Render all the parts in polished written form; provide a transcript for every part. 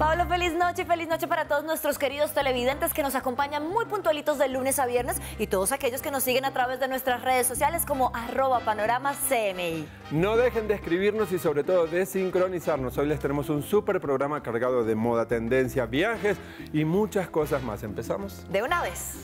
Pablo, feliz noche para todos nuestros queridos televidentes que nos acompañan muy puntualitos de lunes a viernes y todos aquellos que nos siguen a través de nuestras redes sociales como @panoramacmi. No dejen de escribirnos y sobre todo de sincronizarnos. Hoy les tenemos un súper programa cargado de moda, tendencia, viajes y muchas cosas más. ¿Empezamos? De una vez.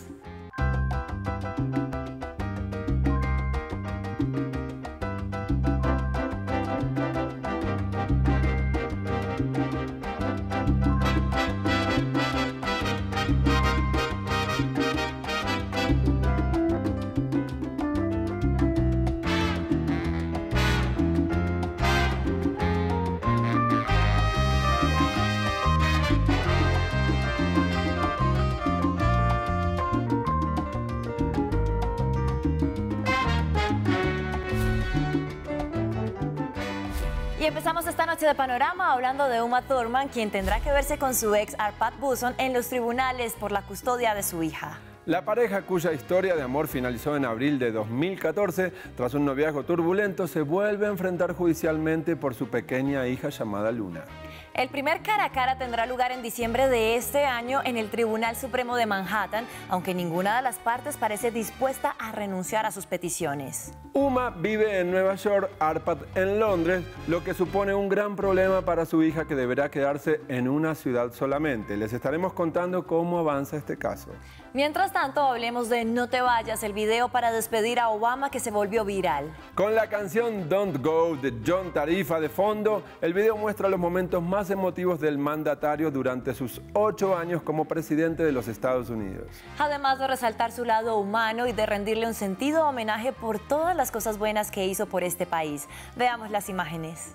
Y empezamos esta noche de Panorama hablando de Uma Thurman, quien tendrá que verse con su ex Arpad Bhusson en los tribunales por la custodia de su hija. La pareja, cuya historia de amor finalizó en abril de 2014, tras un noviazgo turbulento, se vuelve a enfrentar judicialmente por su pequeña hija llamada Luna. El primer cara a cara tendrá lugar en diciembre de este año en el Tribunal Supremo de Manhattan, aunque ninguna de las partes parece dispuesta a renunciar a sus peticiones. Uma vive en Nueva York, Arpad en Londres, lo que supone un gran problema para su hija, que deberá quedarse en una ciudad solamente. Les estaremos contando cómo avanza este caso. Mientras tanto, hablemos de No te vayas, el video para despedir a Obama que se volvió viral. Con la canción Don't Go de John Tarifa de fondo, el video muestra los momentos más emotivos del mandatario durante sus 8 años como presidente de los Estados Unidos. Además de resaltar su lado humano y de rendirle un sentido homenaje por todas las cosas buenas que hizo por este país. Veamos las imágenes.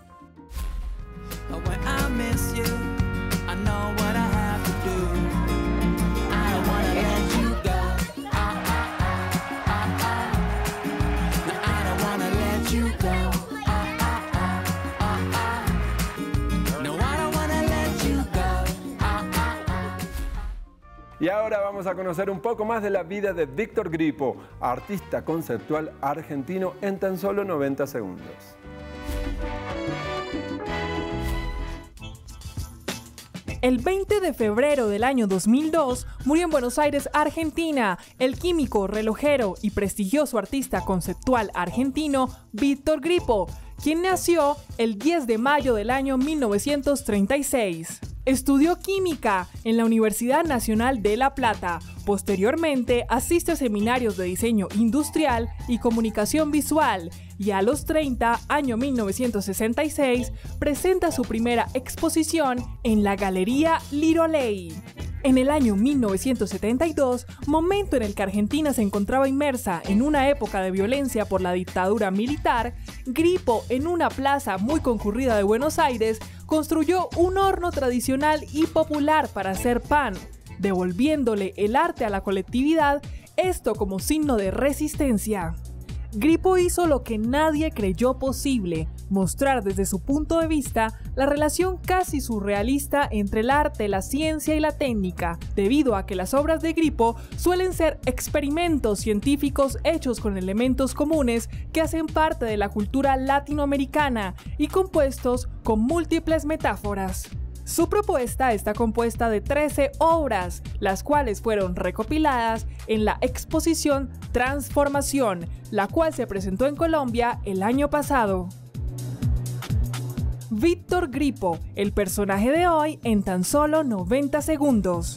Y ahora vamos a conocer un poco más de la vida de Víctor Gripo, artista conceptual argentino, en tan solo 90 segundos. El 20 de febrero del año 2002 murió en Buenos Aires, Argentina, el químico, relojero y prestigioso artista conceptual argentino Víctor Gripo, quien nació el 10 de mayo del año 1936. Estudió química en la Universidad Nacional de La Plata. Posteriormente asiste a seminarios de diseño industrial y comunicación visual y a los 30, año 1966, presenta su primera exposición en la Galería Lirolei. En el año 1972, momento en el que Argentina se encontraba inmersa en una época de violencia por la dictadura militar, Gripo, en una plaza muy concurrida de Buenos Aires, construyó un horno tradicional y popular para hacer pan, devolviéndole el arte a la colectividad, esto como signo de resistencia. Gripo hizo lo que nadie creyó posible, mostrar desde su punto de vista la relación casi surrealista entre el arte, la ciencia y la técnica, debido a que las obras de Gripo suelen ser experimentos científicos hechos con elementos comunes que hacen parte de la cultura latinoamericana y compuestos con múltiples metáforas. Su propuesta está compuesta de 13 obras, las cuales fueron recopiladas en la exposición Transformación, la cual se presentó en Colombia el año pasado. Víctor Gripo, el personaje de hoy en tan solo 90 segundos.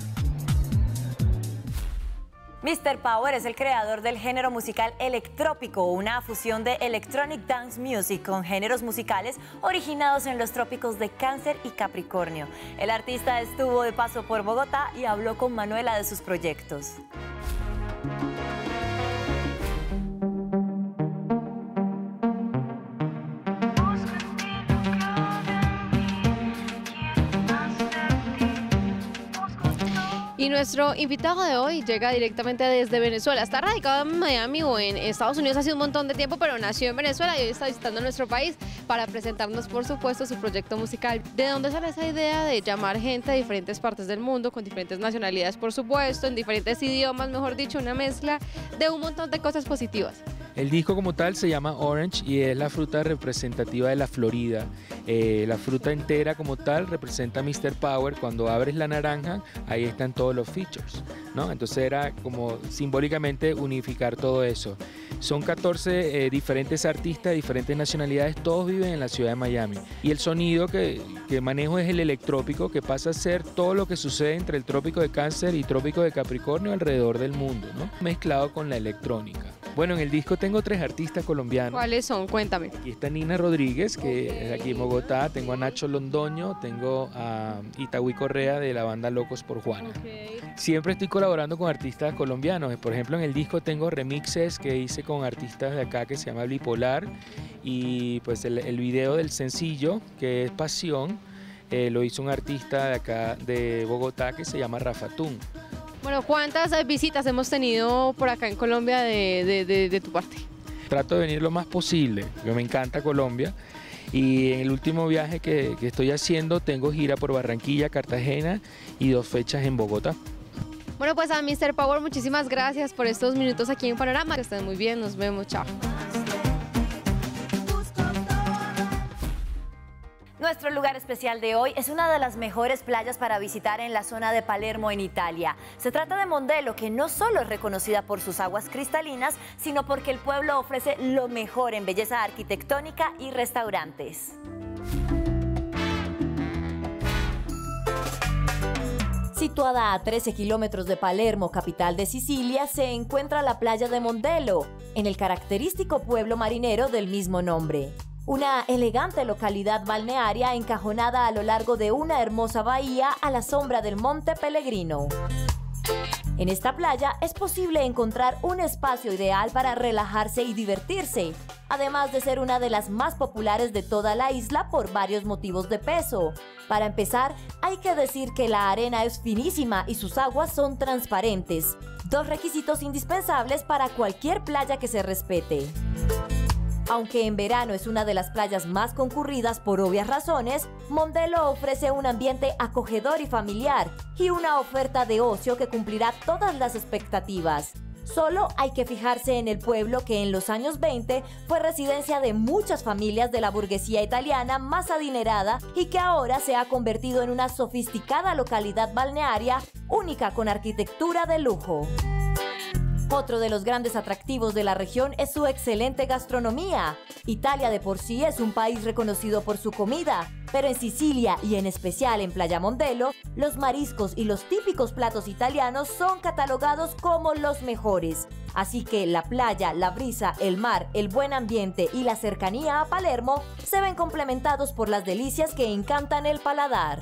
Mr. Power es el creador del género musical electrópico, una fusión de electronic dance music con géneros musicales originados en los trópicos de Cáncer y Capricornio. El artista estuvo de paso por Bogotá y habló con Manuela de sus proyectos. Y nuestro invitado de hoy llega directamente desde Venezuela. Está radicado en Miami o en Estados Unidos hace un montón de tiempo, pero nació en Venezuela y hoy está visitando nuestro país para presentarnos, por supuesto, su proyecto musical. ¿De dónde sale esa idea de llamar gente de diferentes partes del mundo, con diferentes nacionalidades, por supuesto, en diferentes idiomas, mejor dicho, una mezcla de un montón de cosas positivas? El disco como tal se llama Orange y es la fruta representativa de la Florida. La fruta entera como tal representa Mr. Power. Cuando abres la naranja, ahí están todos los features, ¿no? Entonces era como simbólicamente unificar todo eso. Son 14 diferentes artistas de diferentes nacionalidades, todos viven en la ciudad de Miami. Y el sonido que manejo es el electrópico, que pasa a ser todo lo que sucede entre el trópico de Cáncer y trópico de Capricornio alrededor del mundo, ¿no? Mezclado con la electrónica. Bueno, en el disco tengo 3 artistas colombianos. ¿Cuáles son? Cuéntame. Aquí está Nina Rodríguez, que es aquí en Bogotá. Tengo a Nacho Londoño, tengo a Itagüí Correa de la banda Locos por Juana. Siempre estoy colaborando con artistas colombianos. Por ejemplo, en el disco tengo remixes que hice con artistas de acá que se llama Bipolar. Y pues el video del sencillo, que es Pasión, lo hizo un artista de acá de Bogotá que se llama Rafa Tun. Bueno, ¿cuántas visitas hemos tenido por acá en Colombia de tu parte? Trato de venir lo más posible, porque me encanta Colombia. Y en el último viaje que estoy haciendo tengo gira por Barranquilla, Cartagena y 2 fechas en Bogotá. Bueno, pues a Mr. Power, muchísimas gracias por estos minutos aquí en Panorama. Que estén muy bien, nos vemos, chao. Nuestro lugar especial de hoy es una de las mejores playas para visitar en la zona de Palermo, en Italia. Se trata de Mondello, que no solo es reconocida por sus aguas cristalinas, sino porque el pueblo ofrece lo mejor en belleza arquitectónica y restaurantes. Situada a 13 kilómetros de Palermo, capital de Sicilia, se encuentra la playa de Mondello, en el característico pueblo marinero del mismo nombre. Una elegante localidad balnearia encajonada a lo largo de una hermosa bahía a la sombra del Monte Pellegrino. En esta playa es posible encontrar un espacio ideal para relajarse y divertirse, además de ser una de las más populares de toda la isla por varios motivos de peso. Para empezar, hay que decir que la arena es finísima y sus aguas son transparentes, 2 requisitos indispensables para cualquier playa que se respete. Aunque en verano es una de las playas más concurridas por obvias razones, Mondello ofrece un ambiente acogedor y familiar y una oferta de ocio que cumplirá todas las expectativas. Solo hay que fijarse en el pueblo que en los años 20 fue residencia de muchas familias de la burguesía italiana más adinerada y que ahora se ha convertido en una sofisticada localidad balnearia única con arquitectura de lujo. Otro de los grandes atractivos de la región es su excelente gastronomía. Italia de por sí es un país reconocido por su comida, pero en Sicilia y en especial en Playa Mondello, los mariscos y los típicos platos italianos son catalogados como los mejores. Así que la playa, la brisa, el mar, el buen ambiente y la cercanía a Palermo se ven complementados por las delicias que encantan el paladar.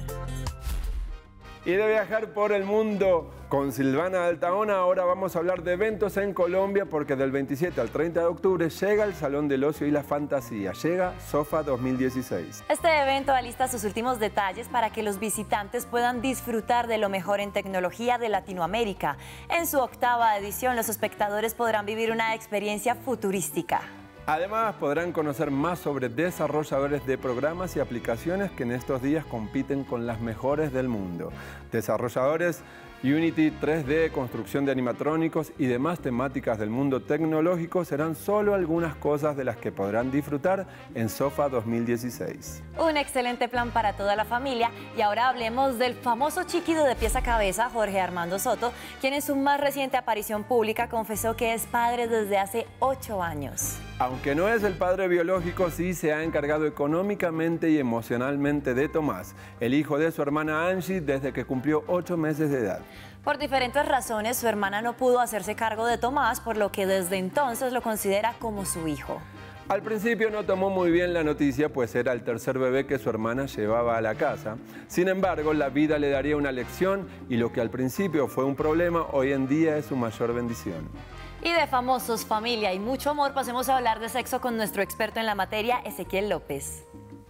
Y de viajar por el mundo con Silvana Altaona, ahora vamos a hablar de eventos en Colombia porque del 27 al 30 de octubre llega el Salón del Ocio y la Fantasía, llega SOFA 2016. Este evento alista sus últimos detalles para que los visitantes puedan disfrutar de lo mejor en tecnología de Latinoamérica. En su 8ª edición, los espectadores podrán vivir una experiencia futurística. Además, podrán conocer más sobre desarrolladores de programas y aplicaciones que en estos días compiten con las mejores del mundo. Desarrolladores Unity, 3D, construcción de animatrónicos y demás temáticas del mundo tecnológico serán solo algunas cosas de las que podrán disfrutar en SOFA 2016. Un excelente plan para toda la familia. Y ahora hablemos del famoso chiquido de pies a cabeza, Jorge Armando Soto, quien en su más reciente aparición pública confesó que es padre desde hace 8 años. Aunque no es el padre biológico, sí se ha encargado económicamente y emocionalmente de Tomás, el hijo de su hermana Angie, desde que cumplió 8 meses de edad. Por diferentes razones, su hermana no pudo hacerse cargo de Tomás, por lo que desde entonces lo considera como su hijo. Al principio no tomó muy bien la noticia, pues era el tercer bebé que su hermana llevaba a la casa. Sin embargo, la vida le daría una lección y lo que al principio fue un problema, hoy en día es su mayor bendición. Y de famosos, familia y mucho amor, pasemos a hablar de sexo con nuestro experto en la materia, Ezequiel López.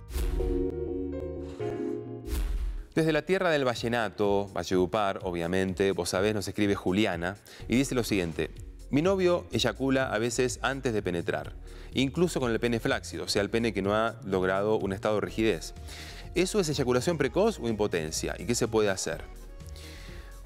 Desde la tierra del vallenato, Valledupar, obviamente, vos sabés, nos escribe Juliana y dice lo siguiente: mi novio eyacula a veces antes de penetrar, incluso con el pene flácido, o sea, el pene que no ha logrado un estado de rigidez. ¿Eso es eyaculación precoz o impotencia? ¿Y qué se puede hacer?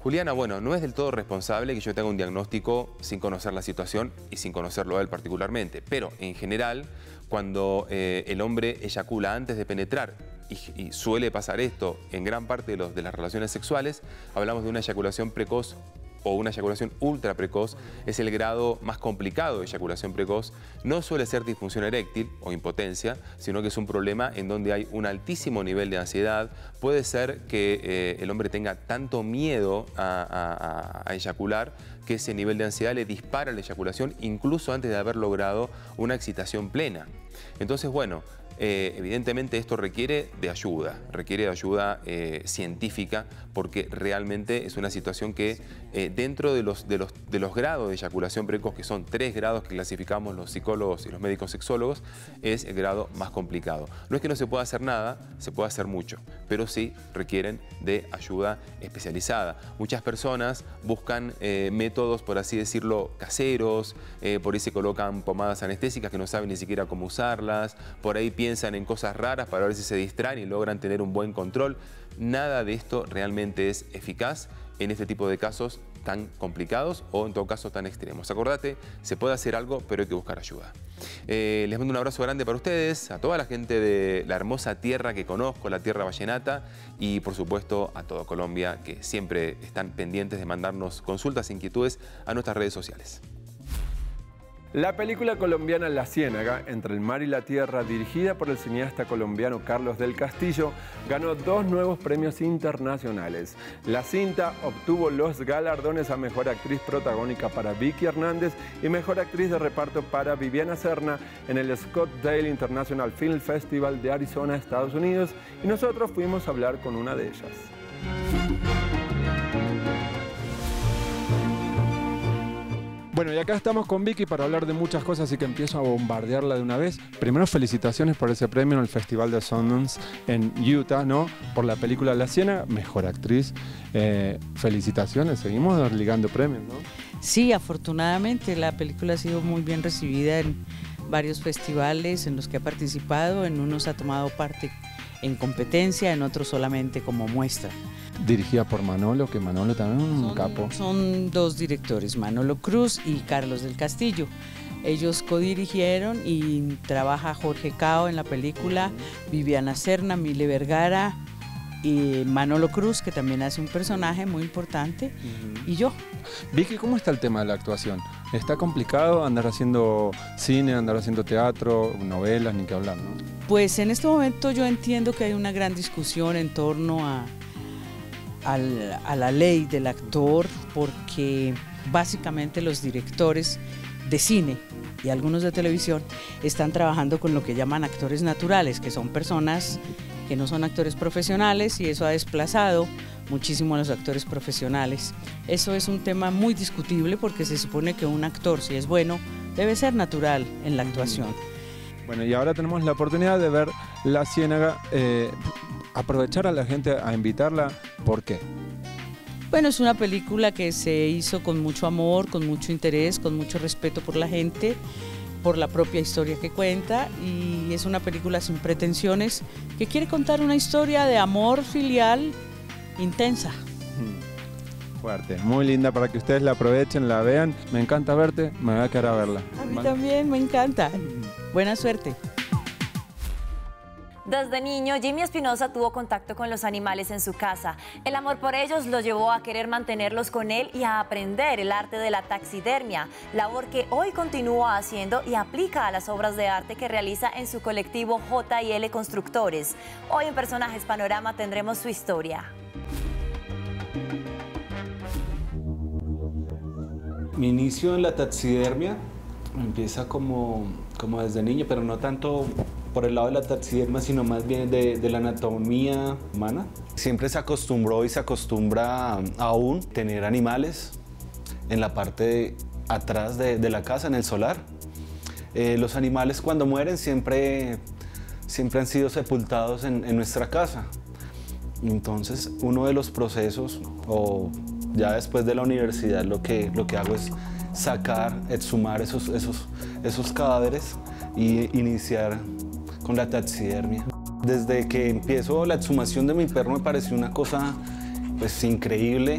Juliana, bueno, no es del todo responsable que yo tenga un diagnóstico sin conocer la situación y sin conocerlo a él particularmente, pero en general, cuando el hombre eyacula antes de penetrar, y suele pasar esto en gran parte de las relaciones sexuales, hablamos de una eyaculación precoz o una eyaculación ultra precoz. Es el grado más complicado de eyaculación precoz. No suele ser disfunción eréctil o impotencia, sino que es un problema en donde hay un altísimo nivel de ansiedad. Puede ser que el hombre tenga tanto miedo a eyacular que ese nivel de ansiedad le dispara la eyaculación incluso antes de haber logrado una excitación plena. Entonces, bueno, evidentemente esto requiere de ayuda científica, porque realmente es una situación que dentro de los grados de eyaculación precoz, que son 3 grados que clasificamos los psicólogos y los médicos sexólogos, es el grado más complicado. No es que no se pueda hacer nada, se puede hacer mucho, pero sí requieren de ayuda especializada. Muchas personas buscan métodos, por así decirlo, caseros, por ahí se colocan pomadas anestésicas que no saben ni siquiera cómo usarlas, por ahí piensan en cosas raras para ver si se distraen y logran tener un buen control. Nada de esto realmente es eficaz en este tipo de casos tan complicados o en todo caso tan extremos. Acordate, se puede hacer algo, pero hay que buscar ayuda. Les mando un abrazo grande para ustedes, a toda la gente de la hermosa tierra que conozco, la tierra vallenata, y por supuesto a toda Colombia, que siempre están pendientes de mandarnos consultas e inquietudes a nuestras redes sociales. La película colombiana La Ciénaga, Entre el mar y la tierra, dirigida por el cineasta colombiano Carlos del Castillo, ganó 2 nuevos premios internacionales. La cinta obtuvo los galardones a Mejor Actriz Protagónica para Vicky Hernández y Mejor Actriz de Reparto para Viviana Serna en el Scottsdale International Film Festival de Arizona, Estados Unidos, y nosotros fuimos a hablar con una de ellas. Bueno, y acá estamos con Vicky para hablar de muchas cosas, así que empiezo a bombardearla de una vez. Primero, felicitaciones por ese premio en el Festival de Sundance en Utah, ¿no? Por la película La Ciénaga, Mejor Actriz. Felicitaciones, seguimos ligando premios, ¿no? Sí, afortunadamente la película ha sido muy bien recibida en varios festivales en los que ha participado. En unos ha tomado parte en competencia, en otros solamente como muestra. Dirigida por Manolo, que Manolo también es un capo. Son 2 directores, Manolo Cruz y Carlos del Castillo. Ellos codirigieron y trabaja Jorge Cao en la película, Viviana Serna, Mile Vergara y Manolo Cruz, que también hace un personaje muy importante, y yo. Vicky, ¿cómo está el tema de la actuación? ¿Está complicado andar haciendo cine, andar haciendo teatro, novelas, ni que hablar, no? Pues en este momento yo entiendo que hay una gran discusión en torno a la ley del actor, porque básicamente los directores de cine y algunos de televisión están trabajando con lo que llaman actores naturales, que son personas que no son actores profesionales, y eso ha desplazado muchísimo a los actores profesionales. Eso es un tema muy discutible, porque se supone que un actor, si es bueno, debe ser natural en la actuación. Bueno, y ahora tenemos la oportunidad de ver La Ciénaga. Aprovechar a la gente a invitarla, ¿por qué? Bueno, es una película que se hizo con mucho amor, con mucho interés, con mucho respeto por la gente, por la propia historia que cuenta, y es una película sin pretensiones que quiere contar una historia de amor filial intensa. Fuerte, muy linda para que ustedes la aprovechen, la vean. Me encanta verte, me voy a quedar a verla. A mí también me encanta. Buena suerte. Desde niño, Jimmy Espinosa tuvo contacto con los animales en su casa. El amor por ellos lo llevó a querer mantenerlos con él y a aprender el arte de la taxidermia, labor que hoy continúa haciendo y aplica a las obras de arte que realiza en su colectivo J&L Constructores. Hoy en Personajes Panorama tendremos su historia. Mi inicio en la taxidermia empieza como desde niño, pero no tanto por el lado de la taxidermia, sino más bien de la anatomía humana. Siempre se acostumbró y se acostumbra aún tener animales en la parte de atrás de la casa, en el solar. Los animales cuando mueren siempre han sido sepultados en nuestra casa. Entonces, uno de los procesos, o ya después de la universidad, lo que hago es sacar, exhumar esos cadáveres y iniciar con la taxidermia. Desde que empiezo la exhumación de mi perro me pareció una cosa pues increíble,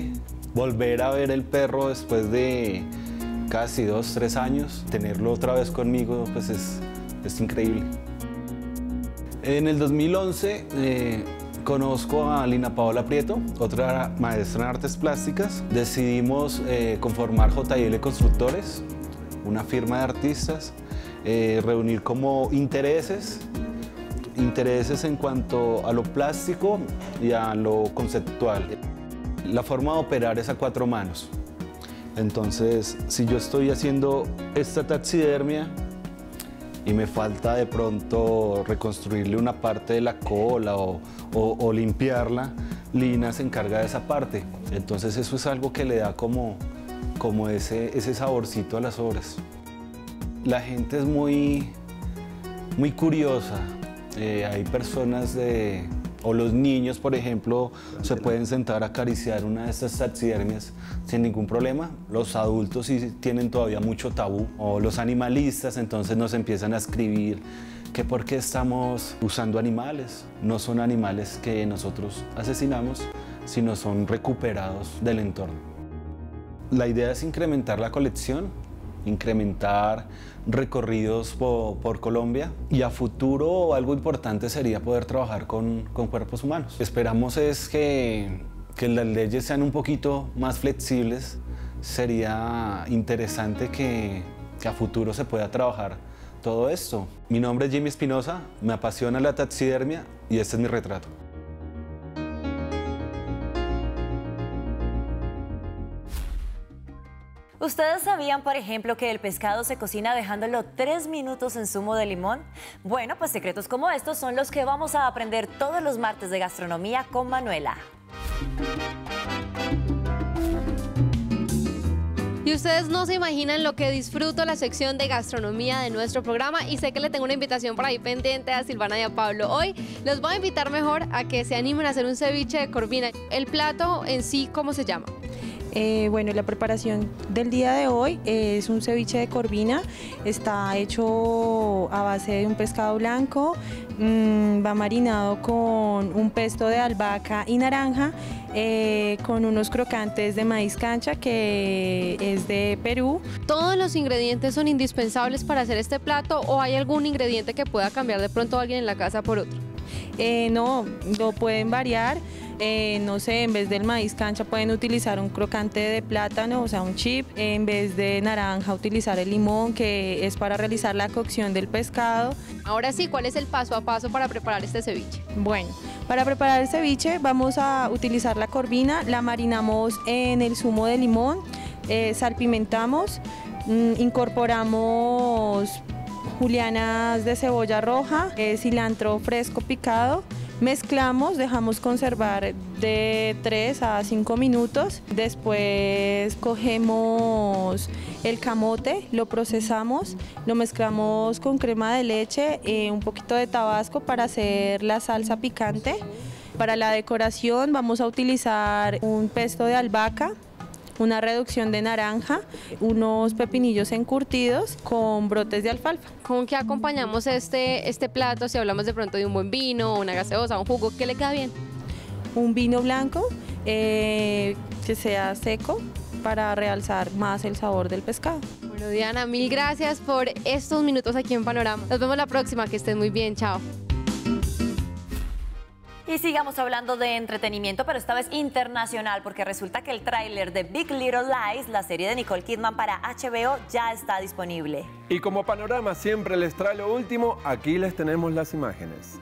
volver a ver el perro después de casi 2, 3 años, tenerlo otra vez conmigo, pues es increíble. En el 2011 conozco a Lina Paola Prieto, otra maestra en artes plásticas. Decidimos conformar JL Constructores, una firma de artistas, reunir como intereses en cuanto a lo plástico y a lo conceptual. La forma de operar es a 4 manos. Entonces, si yo estoy haciendo esta taxidermia y me falta de pronto reconstruirle una parte de la cola o limpiarla, Lina se encarga de esa parte. Entonces eso es algo que le da como ese saborcito a las obras. La gente es muy curiosa. Hay personas o los niños, por ejemplo, se pueden sentar a acariciar una de estas taxidermias sin ningún problema. Los adultos sí tienen todavía mucho tabú, o los animalistas, entonces nos empiezan a escribir que por qué estamos usando animales. No son animales que nosotros asesinamos, sino son recuperados del entorno. La idea es incrementar la colección, incrementar recorridos por Colombia, y a futuro algo importante sería poder trabajar con cuerpos humanos. Esperamos es que las leyes sean un poquito más flexibles. Sería interesante que a futuro se pueda trabajar todo esto. Mi nombre es Jimmy Espinosa, me apasiona la taxidermia y este es mi retrato. ¿Ustedes sabían, por ejemplo, que el pescado se cocina dejándolo 3 minutos en zumo de limón? Bueno, pues secretos como estos son los que vamos a aprender todos los martes de gastronomía con Manuela. Y ustedes no se imaginan lo que disfruto la sección de gastronomía de nuestro programa, y sé que le tengo una invitación por ahí pendiente a Silvana y a Pablo. Hoy los voy a invitar mejor a que se animen a hacer un ceviche de corvina. El plato en sí, ¿cómo se llama? Bueno, la preparación del día de hoy es un ceviche de corvina. Está hecho a base de un pescado blanco, va marinado con un pesto de albahaca y naranja, con unos crocantes de maíz cancha, que es de Perú. ¿Todos los ingredientes son indispensables para hacer este plato, o hay algún ingrediente que pueda cambiar de pronto a alguien en la casa por otro? No, lo pueden variar. No sé, en vez del maíz cancha pueden utilizar un crocante de plátano, o sea, un chip. En vez de naranja, utilizar el limón, que es para realizar la cocción del pescado. Ahora sí, ¿cuál es el paso a paso para preparar este ceviche? Bueno, para preparar el ceviche vamos a utilizar la corvina, la marinamos en el zumo de limón, salpimentamos, incorporamos julianas de cebolla roja, cilantro fresco picado. Mezclamos, dejamos conservar de 3 a 5 minutos. Después cogemos el camote, lo procesamos, lo mezclamos con crema de leche, un poquito de tabasco para hacer la salsa picante. Para la decoración vamos a utilizar un pesto de albahaca, una reducción de naranja, unos pepinillos encurtidos con brotes de alfalfa. ¿Con qué acompañamos este plato? Si hablamos de pronto de un buen vino, una gaseosa, un jugo, ¿qué le queda bien? Un vino blanco que sea seco para realzar más el sabor del pescado. Bueno, Diana, mil gracias por estos minutos aquí en Panorama. Nos vemos la próxima, que estén muy bien, chao. Y sigamos hablando de entretenimiento, pero esta vez internacional, porque resulta que el tráiler de Big Little Lies, la serie de Nicole Kidman para HBO, ya está disponible. Y como Panorama siempre les trae lo último, aquí les tenemos las imágenes.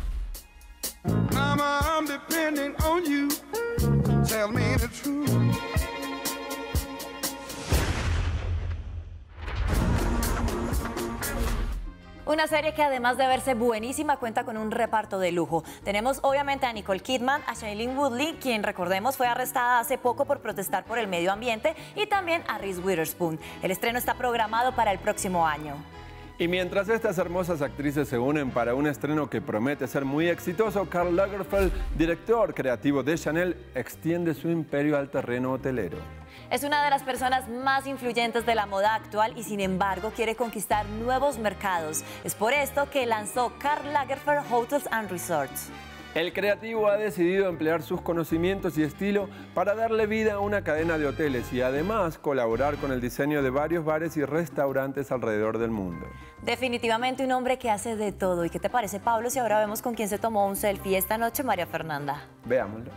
Mama, I'm depending on you. Tell me the truth. Una serie que además de verse buenísima cuenta con un reparto de lujo. Tenemos obviamente a Nicole Kidman, a Shailene Woodley, quien recordemos fue arrestada hace poco por protestar por el medio ambiente, y también a Reese Witherspoon. El estreno está programado para el próximo año. Y mientras estas hermosas actrices se unen para un estreno que promete ser muy exitoso, Karl Lagerfeld, director creativo de Chanel, extiende su imperio al terreno hotelero. Es una de las personas más influyentes de la moda actual y sin embargo quiere conquistar nuevos mercados. Es por esto que lanzó Karl Lagerfeld Hotels and Resorts. El creativo ha decidido emplear sus conocimientos y estilo para darle vida a una cadena de hoteles y además colaborar con el diseño de varios bares y restaurantes alrededor del mundo. Definitivamente un hombre que hace de todo. ¿Y qué te parece, Pablo, si ahora vemos con quién se tomó un selfie esta noche, María Fernanda? Veámoslo.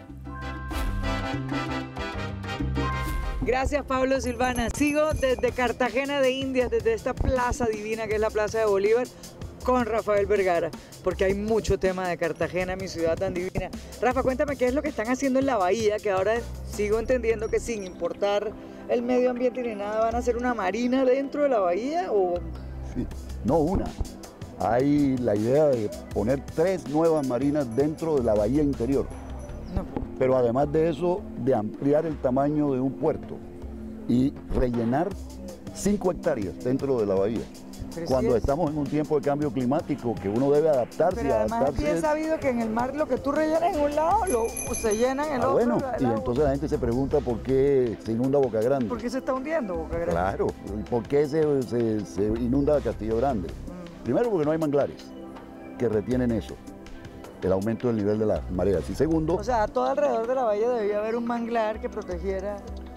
Gracias, Pablo, Silvana. Sigo desde Cartagena de Indias, desde esta plaza divina que es la Plaza de Bolívar, con Rafael Vergara, porque hay mucho tema de Cartagena, mi ciudad tan divina. Rafa, cuéntame qué es lo que están haciendo en la bahía, que ahora sigo entendiendo que sin importar el medio ambiente ni nada, ¿van a hacer una marina dentro de la bahía? ¿O? Sí, no una. Hay la idea de poner 3 nuevas marinas dentro de la bahía interior. No. Pero además de eso, de ampliar el tamaño de un puerto y rellenar 5 hectáreas dentro de la bahía. Pero Cuando sí estamos en un tiempo de cambio climático, que uno debe adaptarse. Pero además es bien sabido que en el mar lo que tú rellenas en un lado, se llena en el otro. Bueno, y entonces la gente se pregunta por qué se inunda Boca Grande. ¿Por qué se está hundiendo Boca Grande? Claro, ¿y por qué se inunda Castillo Grande? Primero porque no hay manglares que retienen eso, el aumento del nivel de las mareas. Y segundo... O sea, todo alrededor de la bahía debía haber un manglar que protegiera...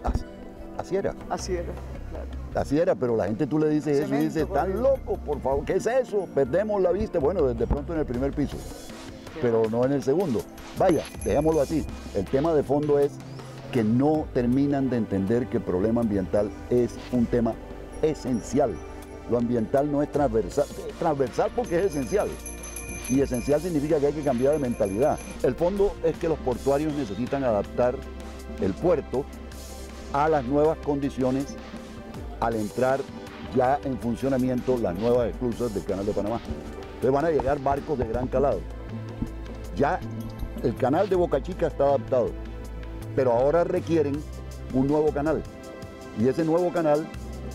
Así era. Así era, claro. Así era, pero la gente tú le dices eso y dice, están locos, por favor, ¿qué es eso? Perdemos la vista. Bueno, desde pronto en el primer piso, pero no en el segundo. Vaya, dejémoslo así. El tema de fondo es que no terminan de entender que el problema ambiental es un tema esencial. Lo ambiental no es transversal, transversal porque es esencial. Y esencial significa que hay que cambiar de mentalidad. El fondo es que los portuarios necesitan adaptar el puerto a las nuevas condiciones al entrar ya en funcionamiento las nuevas esclusas del Canal de Panamá. Entonces van a llegar barcos de gran calado. Ya el canal de Boca Chica está adaptado, pero ahora requieren un nuevo canal. Y ese nuevo canal,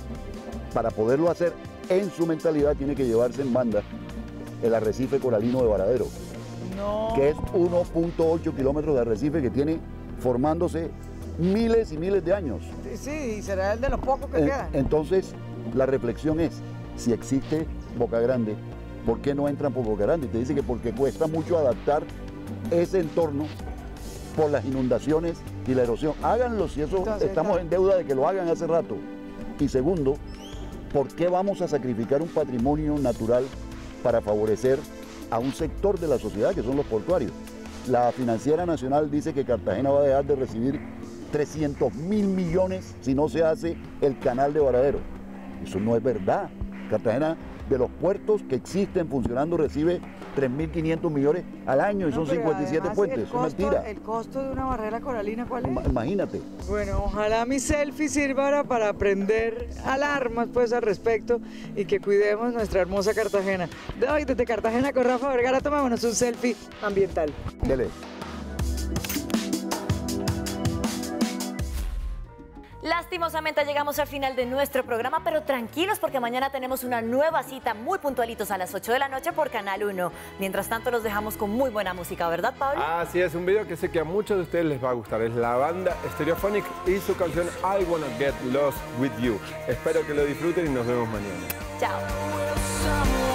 para poderlo hacer en su mentalidad, tiene que llevarse en banda el arrecife coralino de Varadero, que es 1.8 kilómetros de arrecife que tiene formándose miles y miles de años. Sí, y será el de los pocos que quedan. Entonces, la reflexión es, si existe Boca Grande, ¿por qué no entran por Boca Grande? Y te dice que porque cuesta mucho adaptar ese entorno por las inundaciones y la erosión. Háganlo, si eso estamos en deuda de que lo hagan hace rato. Y segundo, ¿por qué vamos a sacrificar un patrimonio natural para favorecer a un sector de la sociedad que son los portuarios? La Financiera Nacional dice que Cartagena va a dejar de recibir 300.000 millones si no se hace el canal de Varadero. Eso no es verdad. Cartagena, de los puertos que existen funcionando, recibe 3.500 millones al año y son 57 puentes. Es mentira. ¿El costo de una barrera coralina cuál es? Imagínate. Bueno, ojalá mi selfie sirva para aprender alarmas pues al respecto y que cuidemos nuestra hermosa Cartagena. Hoy desde Cartagena con Rafa Vergara, tomémonos un selfie ambiental. Dele. Lastimosamente llegamos al final de nuestro programa, pero tranquilos porque mañana tenemos una nueva cita muy puntualitos a las 8 de la noche por Canal 1. Mientras tanto los dejamos con muy buena música, ¿verdad, Pablo? Así es, un video que sé que a muchos de ustedes les va a gustar. Es la banda Stereophonic y su canción I Wanna Get Lost With You. Espero que lo disfruten y nos vemos mañana. Chao.